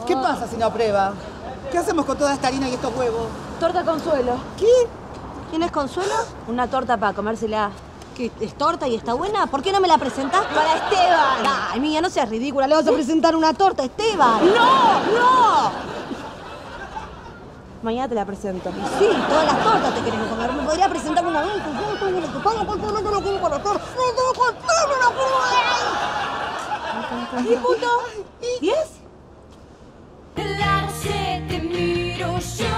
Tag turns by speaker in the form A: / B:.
A: ¿Qué pasa si no aprueba? ¿Qué hacemos con toda esta harina y estos huevos?
B: Torta Consuelo.
A: ¿Qué?
C: ¿Quién es Consuelo?
B: Una torta para comérsela.
C: ¿Que es torta y está buena? ¿Por qué no me la presentás?
B: ¡Para Esteban!
C: Ay, mía, no seas ridícula. Le vas a presentar una torta a Esteban.
B: ¡No! ¡No! Mañana te la presento.
C: Sí, todas las tortas te queremos comer. ¿Me podría presentar una vez? Yo tengo lo que pago porque no te lo quiero conocer. No tengo que contarme la
B: ¿10 puntos? ¿10?
D: Claro, se te miro yo.